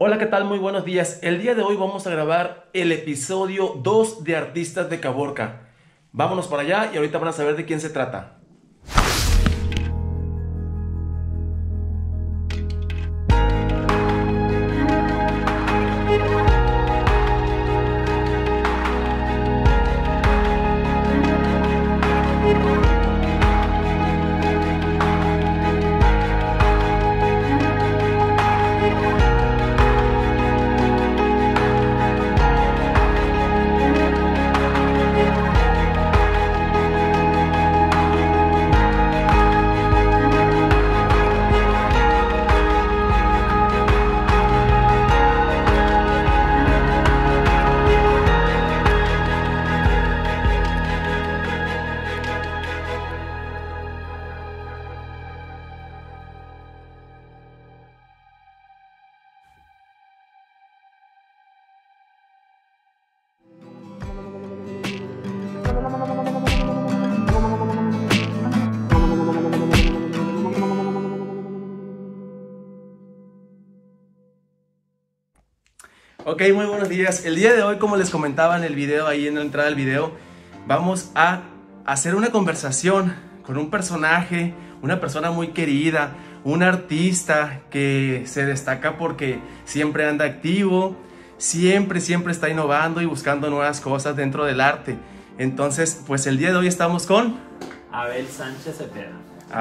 Hola, ¿qué tal? Muy buenos días. El día de hoy vamos a grabar el episodio 2 de Artistas de Caborca. Vámonos para allá y ahorita van a saber de quién se trata. Ok, muy buenos días. El día de hoy, como les comentaba en el video, ahí en la entrada del video, vamos a hacer una conversación con un personaje, una persona muy querida, un artista que se destaca porque siempre anda activo, siempre está innovando y buscando nuevas cosas dentro del arte. Entonces, pues el día de hoy estamos con Abel Sánchez Cepeda.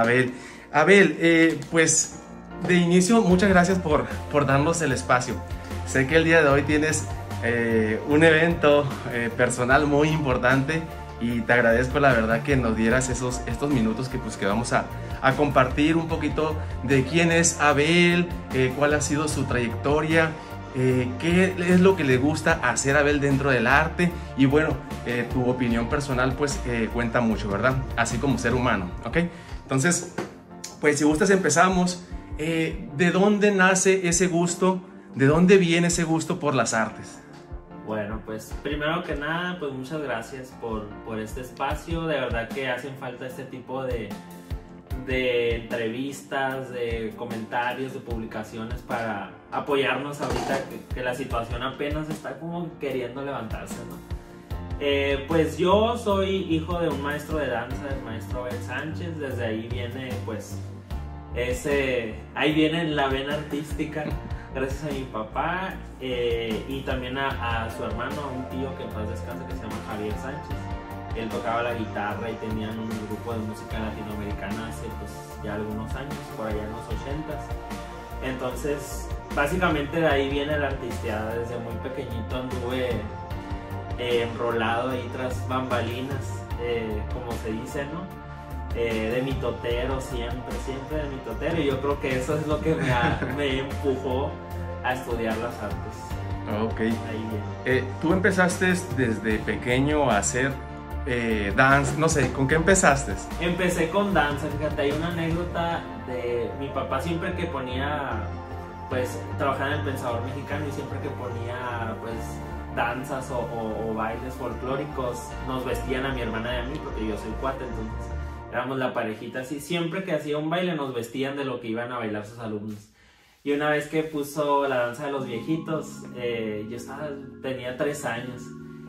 Abel, pues de inicio, muchas gracias por darnos el espacio. Sé que el día de hoy tienes un evento personal muy importante y te agradezco la verdad que nos dieras estos minutos que vamos a compartir un poquito de quién es Abel, cuál ha sido su trayectoria, qué es lo que le gusta hacer a Abel dentro del arte y bueno, tu opinión personal pues cuenta mucho, ¿verdad? Así como ser humano, ¿ok? Entonces, pues si gustas empezamos. ¿De dónde nace ese gusto? ¿De dónde viene ese gusto por las artes? Bueno, pues primero que nada, pues muchas gracias por este espacio. De verdad que hacen falta este tipo de entrevistas, de comentarios, de publicaciones para apoyarnos ahorita que la situación apenas está como queriendo levantarse, ¿no? Pues yo soy hijo de un maestro de danza, el maestro Abel Sánchez. Desde ahí viene pues ahí viene la vena artística. Gracias a mi papá y también a su hermano, a un tío que en paz descanse que se llama Javier Sánchez. Él tocaba la guitarra y tenían un grupo de música latinoamericana hace pues ya algunos años, por allá en los 80s. Entonces, básicamente de ahí viene la artisteada. Desde muy pequeñito anduve enrolado ahí tras bambalinas, como se dice, ¿no? De mitotero, siempre de mitotero, y yo creo que eso es lo que me empujó a estudiar las artes. Ok. Tú empezaste desde pequeño a hacer dance, no sé, ¿con qué empezaste? Empecé con danza, fíjate, hay una anécdota de mi papá. Siempre que ponía, pues trabajaba en el Pensador Mexicano y siempre que ponía pues danzas o bailes folclóricos, nos vestían a mi hermana y a mí, porque yo soy cuate, entonces éramos la parejita así. Siempre que hacía un baile nos vestían de lo que iban a bailar sus alumnos. Y una vez que puso la danza de los viejitos, tenía 3 años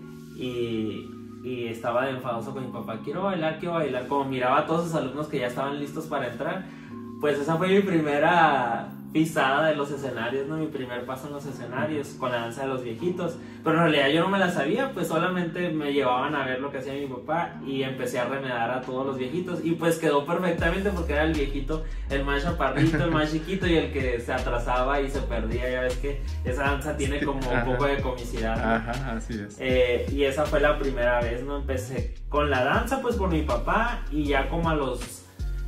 y estaba de enfadoso con mi papá. Quiero bailar. Como miraba a todos sus alumnos que ya estaban listos para entrar, pues esa fue mi primera pisada de los escenarios, ¿no? Mi primer paso en los escenarios con la danza de los viejitos. Pero en realidad yo no me la sabía, pues solamente me llevaban a ver lo que hacía mi papá y empecé a remedar a todos los viejitos y pues quedó perfectamente porque era el viejito, el más chaparrito, el más chiquito y el que se atrasaba y se perdía. Ya ves que esa danza tiene como un poco de comicidad, ¿no? Ajá, así es. Y esa fue la primera vez, ¿no? Empecé con la danza pues por mi papá y ya como a los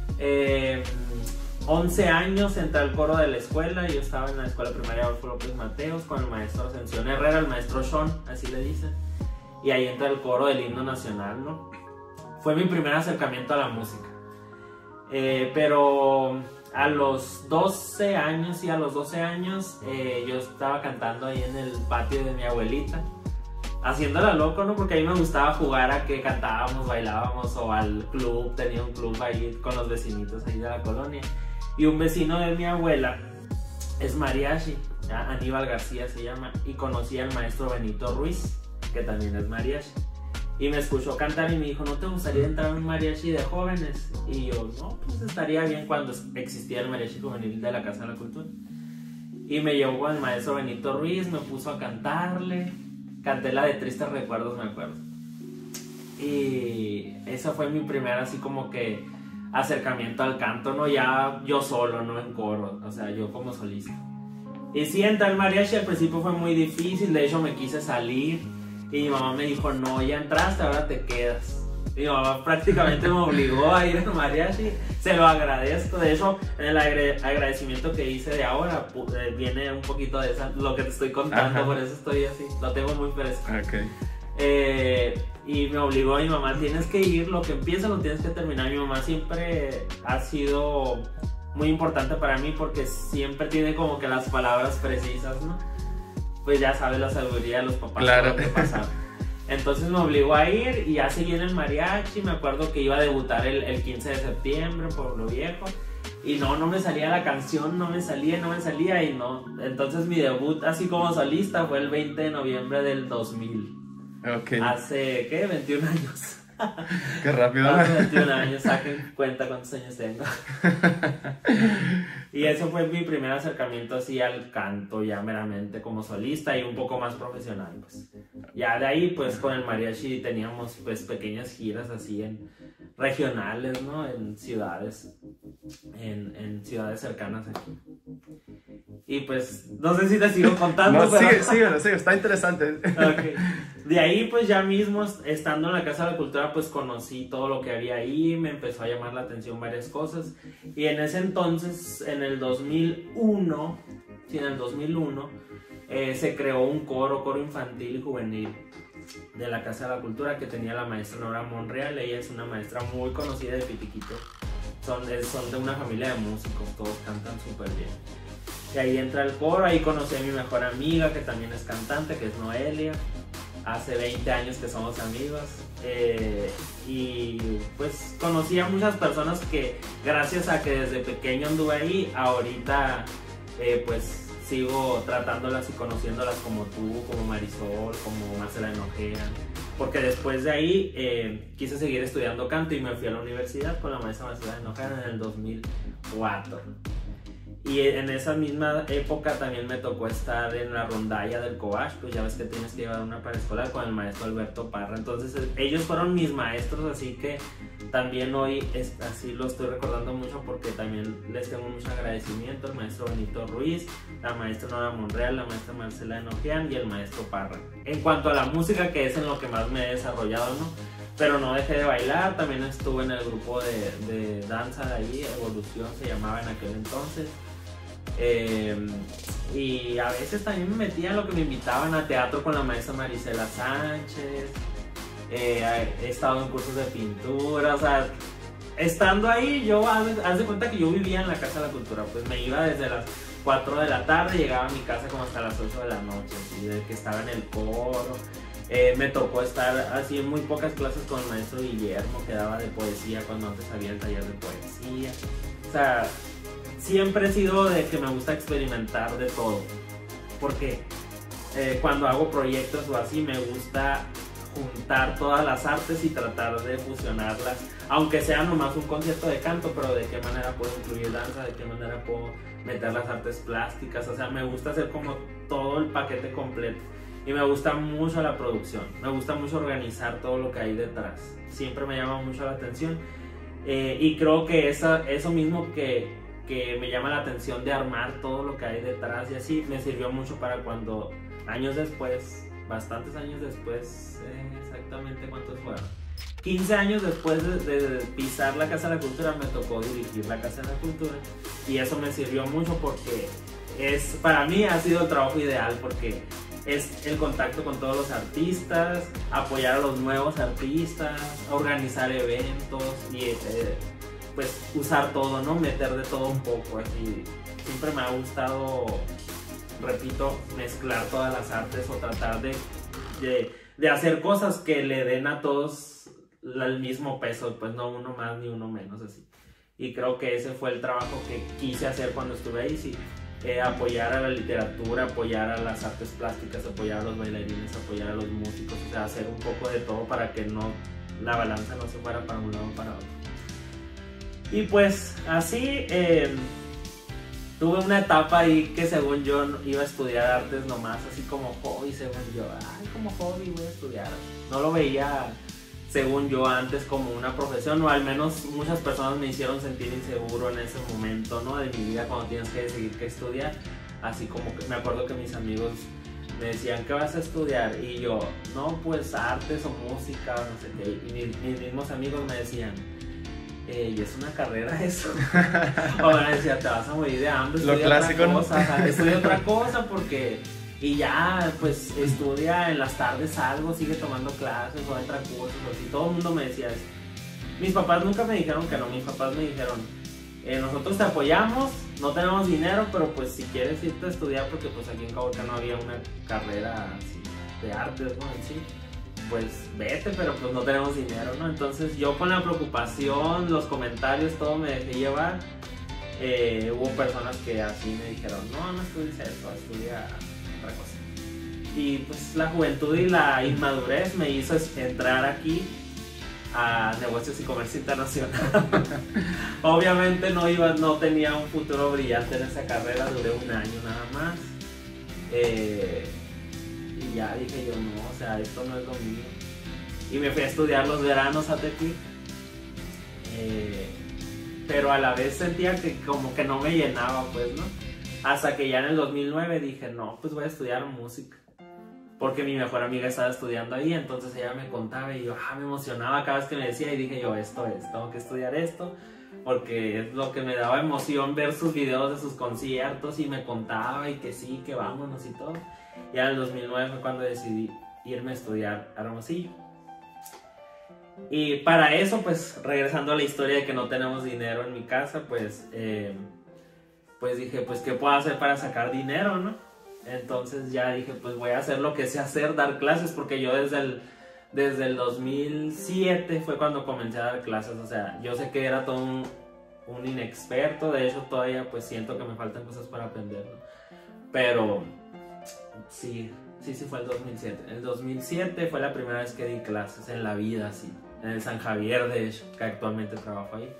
11 años entré al coro de la escuela. Yo estaba en la escuela primaria Adolfo López Mateos con el maestro Ascensión Herrera, el maestro Sean, así le dicen. Y ahí entré al coro del himno nacional, ¿no? Fue mi primer acercamiento a la música. Pero a los 12 años, yo estaba cantando ahí en el patio de mi abuelita. haciéndola loco, ¿no? Porque a mí me gustaba jugar a que cantábamos, bailábamos o al club, tenía un club ahí con los vecinitos ahí de la colonia. Y un vecino de mi abuela es mariachi, Aníbal García se llama, y conocí al maestro Benito Ruiz, que también es mariachi. Y me escuchó cantar y me dijo, ¿no te gustaría entrar a un mariachi de jóvenes? Y yo, no, pues estaría bien, cuando existía el mariachi juvenil de la Casa de la Cultura. Y me llevó con el maestro Benito Ruiz, me puso a cantarle, canté la de Tristes Recuerdos, me acuerdo. Y esa fue mi primera así como que acercamiento al canto, ¿no? Ya yo solo, no en coro, o sea, yo como solista. Y sí, entrar al mariachi al principio fue muy difícil, de hecho me quise salir y mi mamá me dijo, no, ya entraste, ahora te quedas. Mi mamá prácticamente me obligó a ir al mariachi, se lo agradezco. De hecho, en el agradecimiento que hice de ahora viene un poquito de lo que te estoy contando. Ajá. Por eso estoy así, lo tengo muy fresco. Okay. Y me obligó mi mamá, tienes que ir, lo que empiezas lo tienes que terminar. Mi mamá siempre ha sido muy importante para mí porque siempre tiene como que las palabras precisas, ¿no? Pues ya sabes la sabiduría de los papás. Claro. Que pasaron. Entonces me obligó a ir y ya seguí en el mariachi. Me acuerdo que iba a debutar el 15 de septiembre en Pueblo Viejo. Y no me salía la canción, no me salía y no. Entonces mi debut así como solista fue el 20 de noviembre del 2000. Okay. Hace, ¿qué? 21 años. Qué rápido. Hace 21 años, saquen cuenta cuántos años tengo. Y eso fue mi primer acercamiento así al canto, ya meramente como solista y un poco más profesional, pues. Ya de ahí, pues con el mariachi teníamos pues pequeñas giras así en regionales, ¿no? En ciudades, en ciudades cercanas aquí. Y pues, no sé si te sigo contando. No, pero... sigue, está interesante. Okay. De ahí, pues ya mismo, estando en la Casa de la Cultura, pues conocí todo lo que había ahí, me empezó a llamar la atención varias cosas. Y en ese entonces, en el 2001, se creó un coro infantil y juvenil de la Casa de la Cultura que tenía la maestra Nora Monreal. Ella es una maestra muy conocida de Pitiquito. Son de una familia de músicos, todos cantan súper bien. Y ahí entra el coro, ahí conocí a mi mejor amiga que también es cantante, que es Noelia. Hace 20 años que somos amigos. Y pues conocí a muchas personas que gracias a que desde pequeño anduve ahí, ahorita pues sigo tratándolas y conociéndolas como tú, como Marisol, como Marcela Enojean. Porque después de ahí quise seguir estudiando canto y me fui a la universidad con la maestra Marcela Enojean en el 2004. Y en esa misma época también me tocó estar en la rondalla del Cobach, pues ya ves que tienes que llevar una paraescolar con el maestro Alberto Parra. Entonces ellos fueron mis maestros, así que también hoy así lo estoy recordando mucho porque también les tengo mucho agradecimiento al maestro Benito Ruiz, la maestra Nora Monreal, la maestra Marcela Enojean y el maestro Parra. En cuanto a la música, que es en lo que más me he desarrollado, ¿no? Pero no dejé de bailar, también estuve en el grupo de danza de ahí, Evolución se llamaba en aquel entonces. Y a veces también me metía en lo que me invitaban a teatro con la maestra Marisela Sánchez. He estado en cursos de pintura, o sea, estando ahí yo, haz de cuenta que yo vivía en la Casa de la Cultura, pues me iba desde las 4 de la tarde, llegaba a mi casa como hasta las 8 de la noche, así, de que estaba en el coro. Me tocó estar así en muy pocas clases con el maestro Guillermo, que daba de poesía cuando antes había el taller de poesía. O sea, siempre he sido de que me gusta experimentar de todo, porque cuando hago proyectos o así me gusta juntar todas las artes y tratar de fusionarlas, aunque sea nomás un concierto de canto, pero de qué manera puedo incluir danza, de qué manera puedo meter las artes plásticas. O sea, me gusta hacer como todo el paquete completo y me gusta mucho la producción, me gusta mucho organizar todo lo que hay detrás, siempre me llama mucho la atención. Y creo que eso mismo que me llama la atención de armar todo lo que hay detrás y así, me sirvió mucho para cuando años después, bastantes años después, exactamente cuántos fueron, 15 años después de pisar la Casa de la Cultura, me tocó dirigir la Casa de la Cultura y eso me sirvió mucho porque para mí ha sido el trabajo ideal, porque es el contacto con todos los artistas, apoyar a los nuevos artistas, organizar eventos y pues usar todo, ¿no? Meter de todo un poco, así. Siempre me ha gustado, repito, mezclar todas las artes o tratar de hacer cosas que le den a todos el mismo peso, pues no uno más ni uno menos, así. Y creo que ese fue el trabajo que quise hacer cuando estuve ahí, sí. apoyar a la literatura, apoyar a las artes plásticas, apoyar a los bailarines, apoyar a los músicos, o sea, hacer un poco de todo para que no, la balanza no se fuera para un lado o para otro. Y pues así tuve una etapa ahí que según yo iba a estudiar artes nomás, así como hobby, según yo, ay, como hobby voy a estudiar. No lo veía, según yo, antes como una profesión, o al menos muchas personas me hicieron sentir inseguro en ese momento, ¿no? De mi vida, cuando tienes que decidir qué estudiar. Así como que me acuerdo que mis amigos me decían, ¿qué vas a estudiar? Y yo, no, pues artes o música, no sé qué. Y mis mismos amigos me decían, y es una carrera eso. O me decía, te vas a morir de hambre, lo clásico, otra cosa, ¿no? Estudia otra cosa porque... Y ya, pues, estudia en las tardes algo, sigue tomando clases o entra a cursos, así. Todo el mundo me decía eso. Mis papás nunca me dijeron que no, mis papás me dijeron, nosotros te apoyamos, no tenemos dinero, pero pues si quieres irte a estudiar, porque pues aquí en Caborca no había una carrera así de artes, ¿no? En sí, pues vete, pero pues no tenemos dinero, ¿no? Entonces yo con la preocupación, los comentarios, todo me dejé llevar. Hubo personas que así me dijeron, no estudies eso, estudia otra cosa. Y pues la juventud y la inmadurez me hizo entrar aquí a negocios y comercio internacional. Obviamente no tenía un futuro brillante en esa carrera, duré un año nada más. Y ya dije yo, no, o sea, esto no es lo mío. Y me fui a estudiar los veranos a Tepic. Pero a la vez sentía que como que no me llenaba, pues, ¿no? Hasta que ya en el 2009 dije, no, pues voy a estudiar música. Porque mi mejor amiga estaba estudiando ahí, entonces ella me contaba y yo me emocionaba cada vez que me decía y dije yo, esto es, tengo que estudiar esto, porque es lo que me daba emoción ver sus videos de sus conciertos y me contaba y que sí, que vámonos y todo. Y en el 2009 fue cuando decidí irme a estudiar a Hermosillo. Y para eso, pues, regresando a la historia de que no tenemos dinero en mi casa, pues dije, pues, ¿qué puedo hacer para sacar dinero, no? Entonces ya dije, pues voy a hacer lo que sé hacer, dar clases, porque yo desde el 2007 fue cuando comencé a dar clases. O sea, yo sé que era todo un inexperto, de hecho todavía pues siento que me faltan cosas para aprender, ¿no? Pero sí fue el 2007. El 2007 fue la primera vez que di clases en la vida, así, en el San Javier, de hecho, que actualmente trabajo ahí.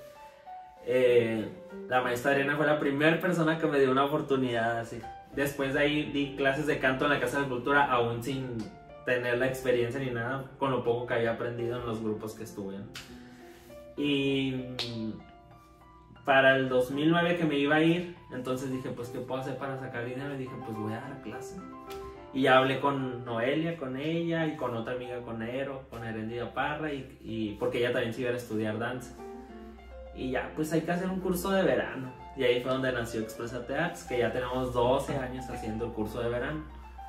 La maestra Adriana fue la primera persona que me dio una oportunidad así. Después de ahí di clases de canto en la Casa de Cultura, aún sin tener la experiencia ni nada, con lo poco que había aprendido en los grupos que estuve, ¿no? Y para el 2009 que me iba a ir, entonces dije, pues, ¿qué puedo hacer para sacar dinero? Y dije, pues voy a dar clases. Y ya hablé con Noelia, con ella, y con otra amiga, con Herendia Parra, y porque ella también se iba a estudiar danza. Y ya, pues hay que hacer un curso de verano. Y ahí fue donde nació Exprésate Arts, que ya tenemos 12 años haciendo el curso de verano.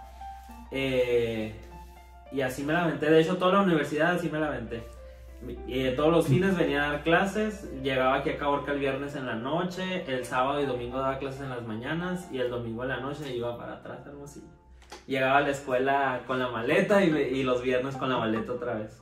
Y así me la aventé. De hecho, toda la universidad así me la aventé. Todos los fines venía a dar clases. Llegaba aquí a Caborca el viernes en la noche. El sábado y domingo daba clases en las mañanas. Y el domingo en la noche iba para atrás, algo así. Llegaba a la escuela con la maleta y los viernes con la maleta otra vez.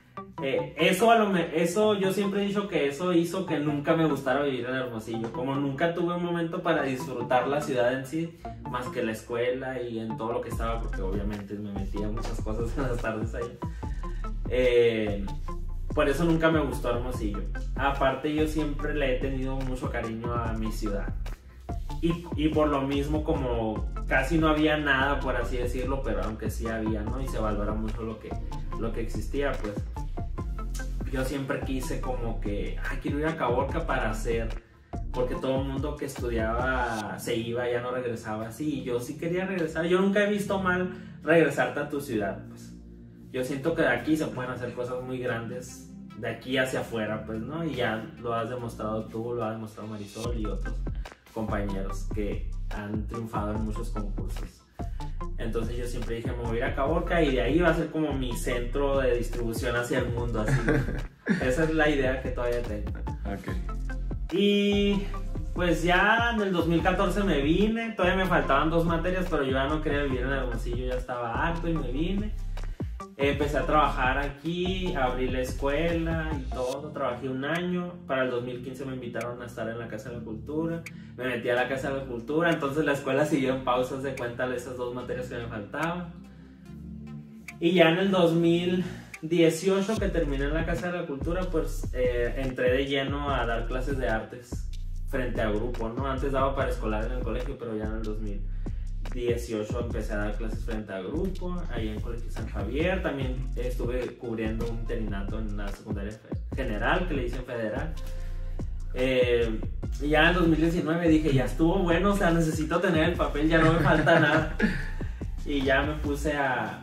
Eso yo siempre he dicho que eso hizo que nunca me gustara vivir en Hermosillo. Como nunca tuve un momento para disfrutar la ciudad en sí, más que la escuela y en todo lo que estaba, porque obviamente me metía muchas cosas en las tardes ahí. Por eso nunca me gustó Hermosillo. Aparte, yo siempre le he tenido mucho cariño a mi ciudad. Y por lo mismo, como casi no había nada, por así decirlo, pero aunque sí había, ¿no? Y se valora mucho lo que existía, pues yo siempre quise como que, quiero ir a Caborca para hacer, porque todo el mundo que estudiaba se iba, ya no regresaba así, y yo sí quería regresar. Yo nunca he visto mal regresarte a tu ciudad, pues. Yo siento que de aquí se pueden hacer cosas muy grandes, de aquí hacia afuera, pues, ¿no? Y ya lo has demostrado tú, lo ha demostrado Marisol y otros compañeros que han triunfado en muchos concursos. Entonces yo siempre dije, me voy a ir a Caborca y de ahí va a ser como mi centro de distribución hacia el mundo, así. Esa es la idea que todavía tengo. Okay. Y pues ya en el 2014 me vine, todavía me faltaban 2 materias, pero yo ya no quería vivir en Hermosillo, ya estaba harto y me vine. Empecé a trabajar aquí, abrí la escuela y todo, trabajé un año. Para el 2015 me invitaron a estar en la Casa de la Cultura, me metí a la Casa de la Cultura, entonces la escuela siguió en pausas de cuenta de esas 2 materias que me faltaban. Y ya en el 2018 que terminé en la Casa de la Cultura, pues entré de lleno a dar clases de artes frente a grupo, ¿no? Antes daba para escolar en el colegio, pero ya en el 2018 empecé a dar clases frente a grupo, ahí en el Colegio San Javier. También estuve cubriendo un interinato en la secundaria general, que le dicen federal. Y ya en 2019 dije, ya estuvo bueno, o sea, necesito tener el papel, ya no me falta nada. Y ya me puse a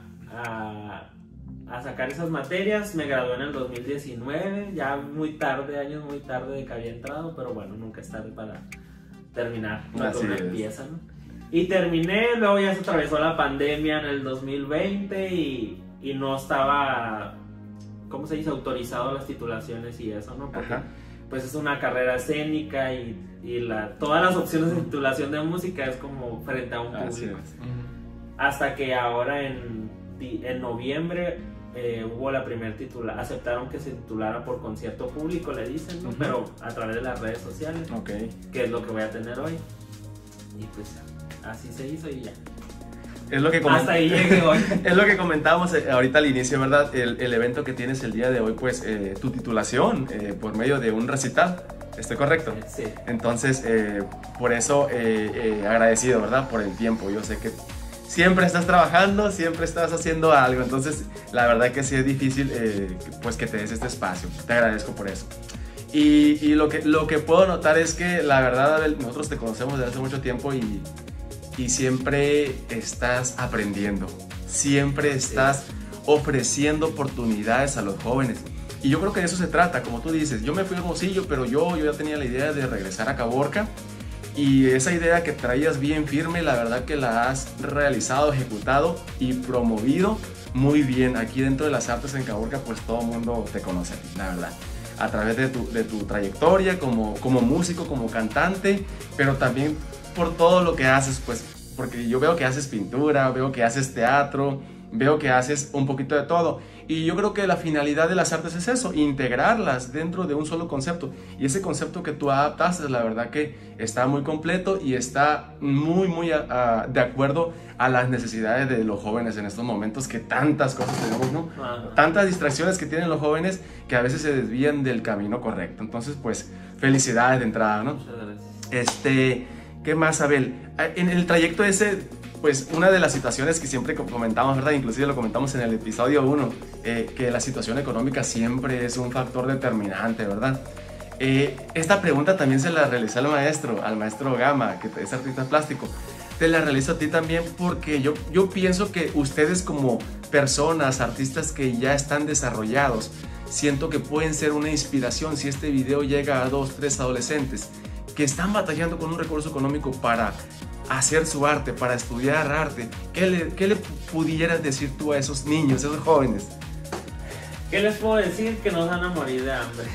sacar esas materias. Me gradué en el 2019, ya muy tarde, años muy tarde de que había entrado, pero bueno, nunca es tarde para terminar lo que uno empieza, ¿no? Y terminé, luego ya se atravesó la pandemia en el 2020 y no estaba, ¿cómo se dice?, autorizado las titulaciones y eso, ¿no? Porque pues es una carrera escénica y todas las opciones de titulación de música es como frente a un público. Hasta que ahora en noviembre hubo la primera aceptaron que se titulara por concierto público, le dicen, ¿no? Pero a través de las redes sociales, que es lo que voy a tener hoy. Y pues así se hizo y ya. Es lo que hasta ahí llegué hoy. Es lo que comentábamos ahorita al inicio, ¿verdad? El evento que tienes el día de hoy, pues tu titulación por medio de un recital. ¿Estoy correcto? Sí. Entonces, por eso agradecido, ¿verdad? Por el tiempo. Yo sé que siempre estás trabajando, siempre estás haciendo algo. Entonces, la verdad que sí es difícil pues que te des este espacio. Te agradezco por eso. Y lo que puedo notar es que la verdad, Abel, nosotros te conocemos desde hace mucho tiempo y siempre estás aprendiendo, siempre estás ofreciendo oportunidades a los jóvenes. Y yo creo que de eso se trata, como tú dices. Yo me fui a Hermosillo, pero yo ya tenía la idea de regresar a Caborca. Y esa idea que traías bien firme, la verdad que la has realizado, ejecutado y promovido muy bien. Aquí dentro de las artes en Caborca, pues todo el mundo te conoce, la verdad. A través de tu trayectoria como músico, como cantante, pero también por todo lo que haces, pues, porque yo veo que haces pintura, veo que haces teatro, veo que haces un poquito de todo. Y yo creo que la finalidad de las artes es eso, integrarlas dentro de un solo concepto. Y ese concepto que tú adaptaste, la verdad que está muy completo y está muy de acuerdo a las necesidades de los jóvenes en estos momentos, que tantas cosas tenemos, ¿no? Tantas distracciones que tienen los jóvenes que a veces se desvían del camino correcto. Entonces, pues, felicidades de entrada, ¿no? Muchas gracias. ¿Qué más, Abel? En el trayecto ese, pues una de las situaciones que siempre comentamos, ¿verdad? Inclusive lo comentamos en el episodio 1, que la situación económica siempre es un factor determinante, ¿verdad? Esta pregunta también se la realicé al maestro Gama, que es artista plástico. Te la realizo a ti también porque yo pienso que ustedes como personas, artistas que ya están desarrollados, siento que pueden ser una inspiración si este video llega a 2, 3 adolescentes que están batallando con un recurso económico para hacer su arte, para estudiar arte. ¿Qué le pudieras decir tú a esos niños, a esos jóvenes? ¿Qué les puedo decir? Que no se van a morir de hambre.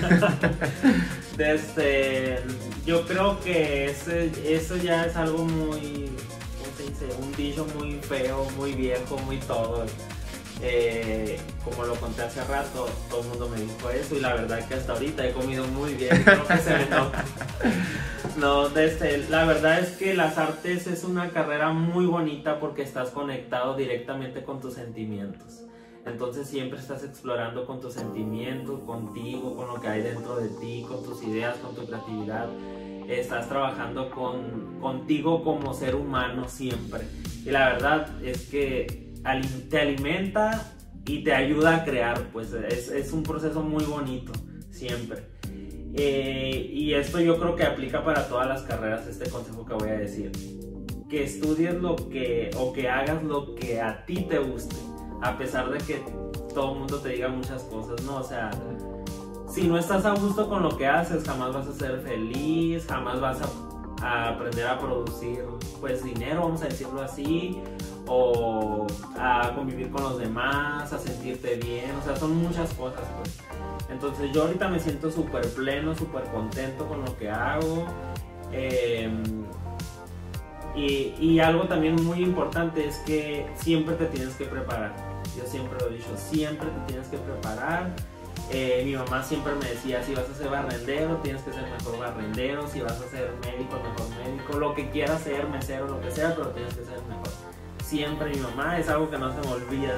Yo creo que eso ya es algo muy, ¿cómo se dice? Un dicho muy feo, muy viejo, muy todo. Como lo conté hace rato, todo el mundo me dijo eso y la verdad que hasta ahorita he comido muy bien, creo que se me nota. No, la verdad es que las artes es una carrera muy bonita porque estás conectado directamente con tus sentimientos. Entonces siempre estás explorando con tus sentimientos, contigo, con lo que hay dentro de ti, con tus ideas, con tu creatividad. Estás trabajando contigo como ser humano siempre. Y la verdad es que te alimenta y te ayuda a crear, pues es un proceso muy bonito siempre. Y esto yo creo que aplica para todas las carreras, este consejo que voy a decir: que estudies o que hagas lo que a ti te guste, a pesar de que todo el mundo te diga muchas cosas, ¿no? O sea, si no estás a gusto con lo que haces, jamás vas a ser feliz, jamás vas a aprender a producir, pues, dinero, vamos a decirlo así, o a convivir con los demás, a sentirte bien, o sea, son muchas cosas, pues. Entonces yo ahorita me siento súper pleno, súper contento con lo que hago. Y algo también muy importante es que siempre te tienes que preparar. Yo siempre lo he dicho, siempre te tienes que preparar. Mi mamá siempre me decía, si vas a ser barrendero, tienes que ser mejor barrendero, si vas a ser médico, mejor médico, lo que quieras ser, mesero, lo que sea, pero tienes que ser mejor. Siempre mi mamá, es algo que no se me olvida.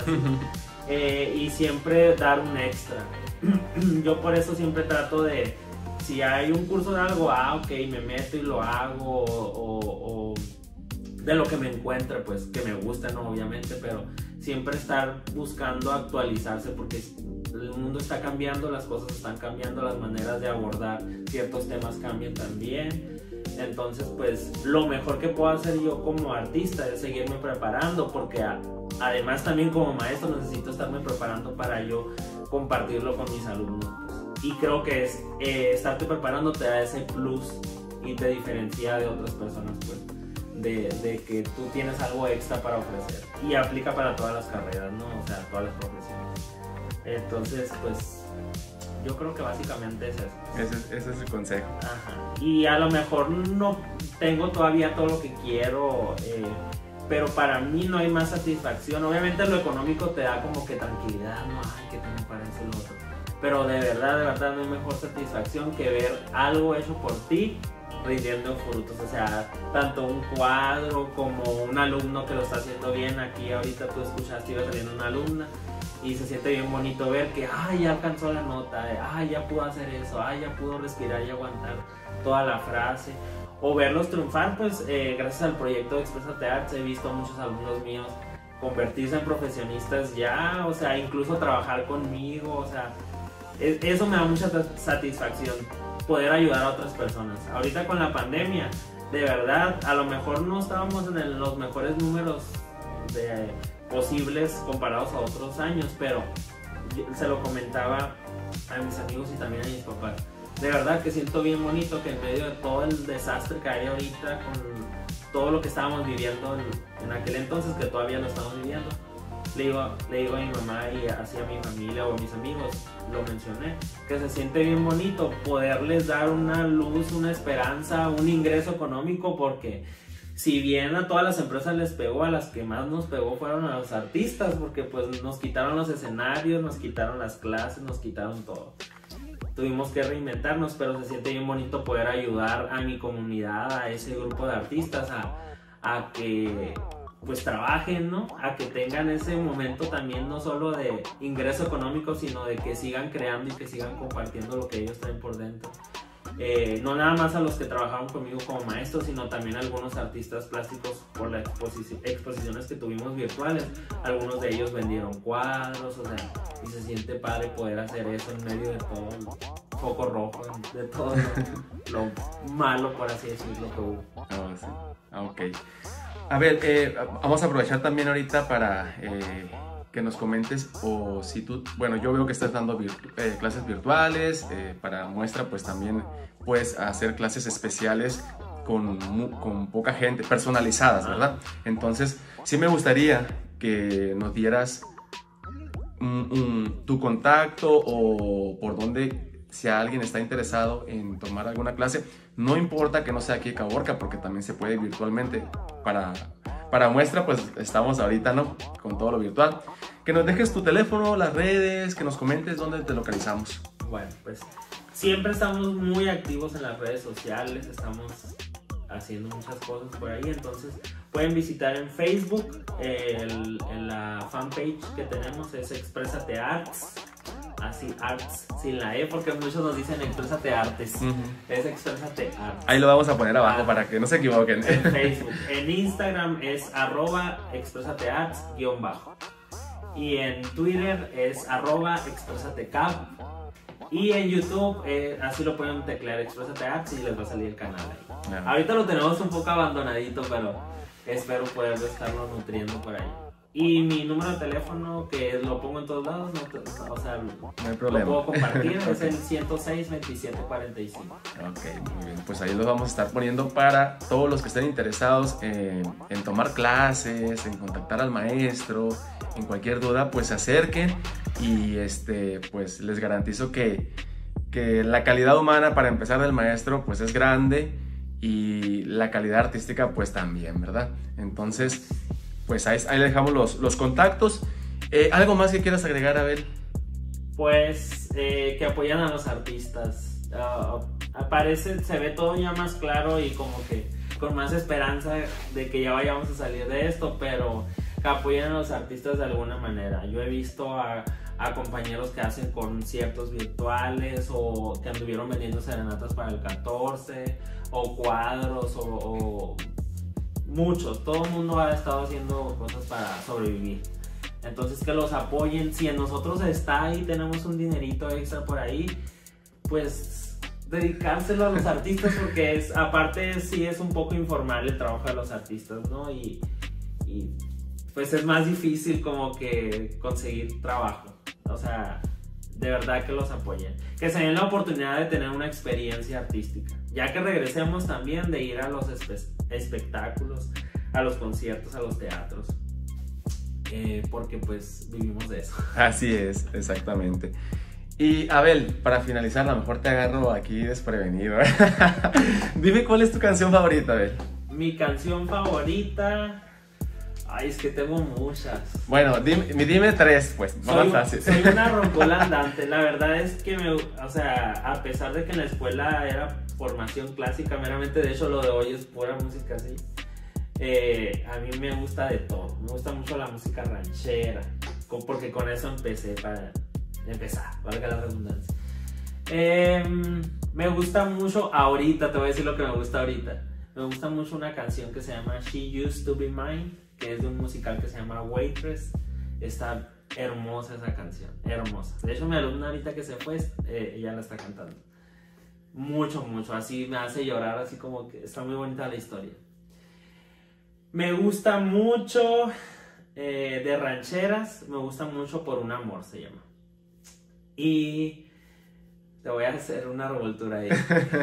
Y siempre dar un extra. Yo por eso siempre trato de, si hay un curso de algo, ok, me meto y lo hago, o de lo que me encuentre, pues que me gusta, no, obviamente, pero siempre estar buscando actualizarse, porque el mundo está cambiando, las cosas están cambiando, las maneras de abordar ciertos temas cambian también. Entonces, pues lo mejor que puedo hacer yo como artista es seguirme preparando, porque además también como maestro necesito estarme preparando para yo compartirlo con mis alumnos, pues. Y creo que estarte preparando te da ese plus y te diferencia de otras personas, pues, de que tú tienes algo extra para ofrecer, y aplica para todas las carreras, ¿no? O sea, todas las profesiones. Entonces, pues yo creo que básicamente es eso. Ese es el consejo. Ajá. Y a lo mejor no tengo todavía todo lo que quiero, pero para mí no hay más satisfacción. Obviamente lo económico te da como que tranquilidad, no, ay, que tengo para eso y lo otro. Pero de verdad no hay mejor satisfacción que ver algo hecho por ti rindiendo frutos. O sea, tanto un cuadro como un alumno que lo está haciendo bien. Aquí ahorita tú escuchaste, iba saliendo una alumna, y se siente bien bonito ver que ya alcanzó la nota, ya pudo hacer eso, ya pudo respirar y aguantar toda la frase, o verlos triunfar. Pues gracias al proyecto de Exprésate Arts he visto a muchos alumnos míos convertirse en profesionistas ya, o sea, incluso trabajar conmigo. O sea, eso me da mucha satisfacción, poder ayudar a otras personas. Ahorita con la pandemia, de verdad, a lo mejor no estábamos en los mejores números posibles comparados a otros años, pero se lo comentaba a mis amigos y también a mis papás. De verdad que siento bien bonito que en medio de todo el desastre que hay ahorita, con todo lo que estábamos viviendo en aquel entonces, que todavía lo estamos viviendo, le digo a mi mamá y así a mi familia o a mis amigos, lo mencioné, que se siente bien bonito poderles dar una luz, una esperanza, un ingreso económico, porque si bien a todas las empresas les pegó, a las que más nos pegó fueron a los artistas, porque pues nos quitaron los escenarios, nos quitaron las clases, nos quitaron todo. Tuvimos que reinventarnos, pero se siente bien bonito poder ayudar a mi comunidad, a ese grupo de artistas, a que pues trabajen, ¿no? A que tengan ese momento también, no solo de ingreso económico, sino de que sigan creando y que sigan compartiendo lo que ellos traen por dentro. No nada más a los que trabajaron conmigo como maestros, sino también a algunos artistas plásticos por las exposiciones que tuvimos virtuales. Algunos de ellos vendieron cuadros, o sea, y se siente padre poder hacer eso en medio de todo el foco rojo, de todo lo malo, por así decirlo, que hubo. Sí. Ok. A ver, vamos a aprovechar también ahorita para que nos comentes, o si tú, bueno, yo veo que estás dando clases virtuales, para muestra pues también puedes hacer clases especiales con poca gente, personalizadas, ¿verdad? Entonces, sí me gustaría que nos dieras tu contacto, o por dónde, si alguien está interesado en tomar alguna clase, no importa que no sea aquí en Caborca, porque también se puede virtualmente. Para muestra, pues estamos ahorita, ¿no? Con todo lo virtual. Que nos dejes tu teléfono, las redes, que nos comentes dónde te localizamos. Bueno, pues siempre estamos muy activos en las redes sociales, estamos haciendo muchas cosas por ahí, entonces pueden visitar en Facebook, en la fanpage que tenemos es Exprésate Arts, así Arts sin la E, porque muchos nos dicen Exprésate Artes, es Exprésate Arts. Ahí lo vamos a poner abajo para que no se equivoquen. En Facebook, en Instagram es @expresatearts_ y en Twitter es @expresatecav. Y en YouTube, así lo pueden teclear Exprésate Arts y les va a salir el canal ahí. Yeah. Ahorita lo tenemos un poco abandonadito, pero espero poder estarlo nutriendo por ahí. Y mi número de teléfono, que lo pongo en todos lados, o sea, no hay problema, lo puedo compartir, es el 106-2745. Ok, muy bien, pues ahí los vamos a estar poniendo para todos los que estén interesados en tomar clases, en contactar al maestro, en cualquier duda, pues se acerquen, y pues les garantizo que la calidad humana, para empezar, del maestro pues es grande, y la calidad artística pues también, ¿verdad? Entonces, pues ahí le dejamos los contactos. ¿Algo más que quieras agregar, Abel? Pues que apoyan a los artistas. Se ve todo ya más claro y como que con más esperanza de que ya vayamos a salir de esto, pero que apoyen a los artistas de alguna manera. Yo he visto a compañeros que hacen conciertos virtuales o que anduvieron vendiendo serenatas para el 14 o cuadros o muchos. Todo el mundo ha estado haciendo cosas para sobrevivir. Entonces que los apoyen. Si en nosotros está y tenemos un dinerito extra por ahí, pues dedicárselo a los artistas, porque aparte sí es un poco informal el trabajo de los artistas, ¿no? Y pues es más difícil como que conseguir trabajo. O sea, de verdad que los apoyen. Que se den la oportunidad de tener una experiencia artística. Ya que regresemos también de ir a los espectáculos, a los conciertos, a los teatros. Porque pues vivimos de eso. Así es, exactamente. Y Abel, para finalizar, a lo mejor te agarro aquí desprevenido. Dime cuál es tu canción favorita, Abel. Mi canción favorita... Ay, es que tengo muchas. Bueno, dime tres, pues, más fácil. Soy una roncola andante. La verdad es que o sea, a pesar de que en la escuela era formación clásica meramente, de hecho lo de hoy es pura música así. A mí me gusta de todo. Me gusta mucho la música ranchera, porque con eso empecé para empezar, valga la redundancia. Me gusta mucho ahorita, te voy a decir lo que me gusta ahorita. Me gusta mucho una canción que se llama She Used to Be Mine, que es de un musical que se llama Waitress. Está hermosa esa canción, hermosa. De hecho mi alumna ahorita que se fue, ella la está cantando. Mucho, así me hace llorar, así como que está muy bonita la historia. Me gusta mucho de rancheras, me gusta mucho Por un Amor se llama. Y te voy a hacer una revoltura ahí.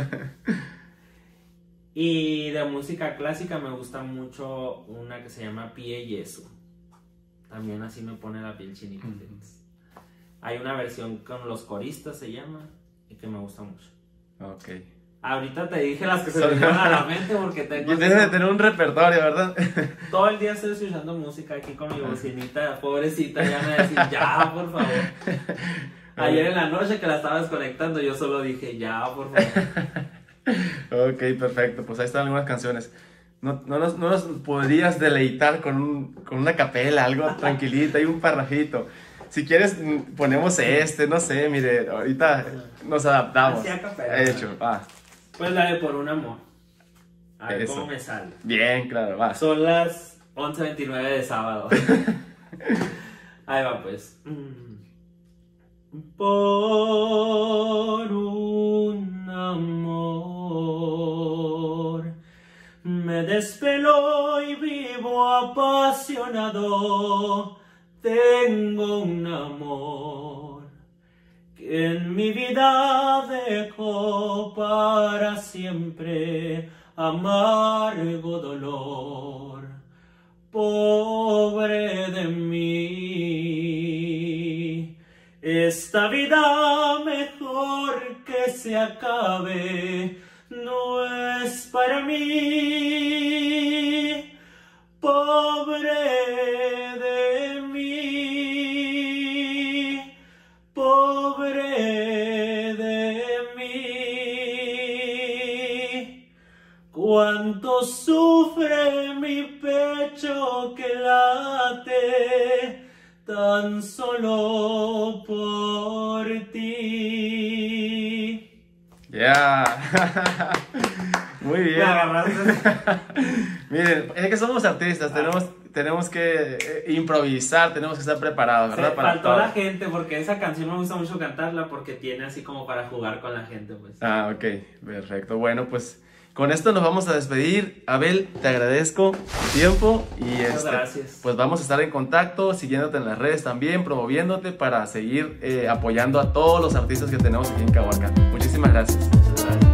Y de música clásica me gusta mucho una que se llama Pie Yesu. También así me pone la piel chinita. Hay una versión con los coristas se llama, y que me gusta mucho. Ok. Ahorita te dije las que se me vinieron a la mente porque tengo... Debes de tener un repertorio, ¿verdad? Todo el día estoy escuchando música aquí con mi bocinita, pobrecita, ya me decía, ya, por favor. Ayer en la noche que la estaba desconectando, yo solo dije, ya, por favor. Ok, perfecto, pues ahí están algunas canciones. ¿No nos podrías deleitar con una capela, algo tranquilita y un parrafito? Si quieres, ponemos no sé, mire, ahorita nos adaptamos. Así a capela. Hecho, va. Pues la de Por un Amor. A ver cómo me sale. Bien, claro, va. Son las 11:29 de sábado. Ahí va, pues. Por un amor me desvelo y vivo apasionado. Tengo un amor que en mi vida dejó para siempre amargo dolor. Pobre de mí, esta vida mejor que se acabe no es para mí. Pobre de mí, pobre de mí. Cuánto sufre mi pecho que late tan solo por ti. Ya. Muy bien. Miren, es que somos artistas, tenemos que improvisar, tenemos que estar preparados, ¿verdad? Faltó la gente, porque esa canción me gusta mucho cantarla porque tiene así como para jugar con la gente, pues. Ah, ok, perfecto. Bueno, pues con esto nos vamos a despedir. Abel, te agradezco tu tiempo y muchas gracias. Pues vamos a estar en contacto, siguiéndote en las redes también, promoviéndote para seguir apoyando a todos los artistas que tenemos aquí en Cahuacán. Muchísimas gracias. Muchas gracias.